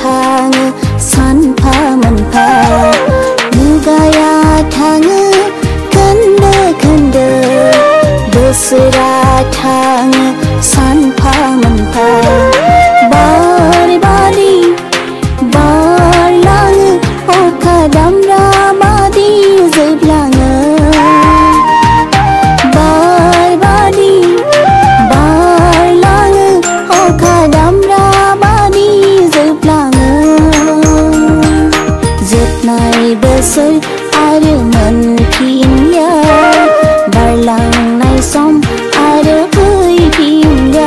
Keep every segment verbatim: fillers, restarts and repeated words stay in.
थाङो सानफा मोनफा मुगाया थाङो खोन्दो खोन्दो बोसोरा थाङो सानफा मोनफा बारबारि बारलाङो अखा दामब्रा बादि जोबलाङो बारबारि बारलाङो अखा दामब्रा बादि जोबलाङो जोबनाय बोसोर आरो मोनफिनया बारलांनाय सम आरो फैफिनया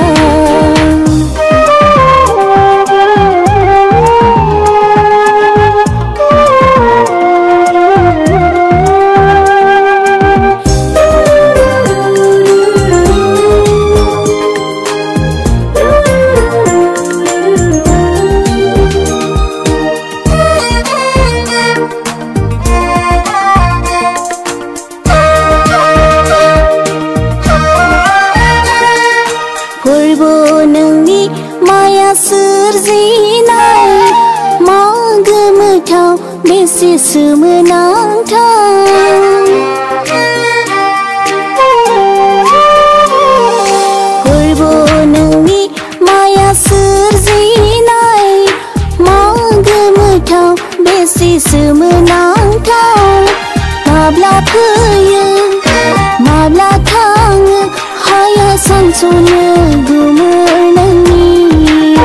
फोरबो नोंनि माया सोरजिनाय मा गोमोथाव बेसे सोमोनांथाव फोरबो नोंनि माया सोरजिनाय मा गोमोथाव बेसे सोमोनांथाव माब्ला फैयो माब्ला थाङो हाया सानस'नो गुमुर नोंनि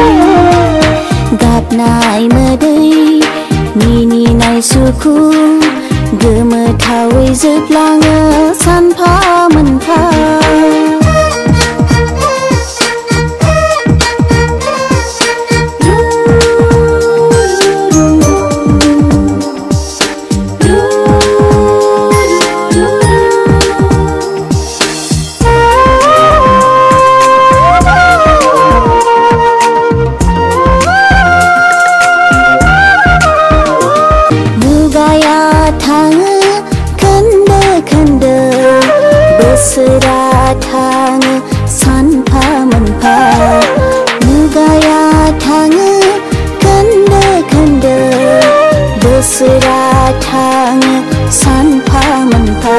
गाबनाय मोदै मिनिनाय सुखु गोमोथावै जोबलाङो सानफा मोनफा थाङो खोन्दो खोन्दो बोसोरा थाङो सानफा मोनफा मुगाया थाङो खोन्दो खोन्दो बोसोरा थाङो सानफा मोनफा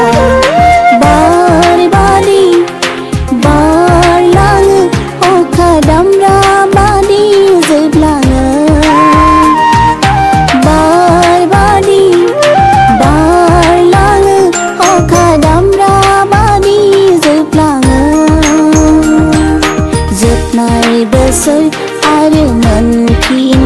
बारबारि बारलाङो अखा दामब्रा बादि जोबलाङो बारबारि बारलाङो अखा दामब्रा बादि जोबलाङो जोबनाय बोसोर आरो मोनफिन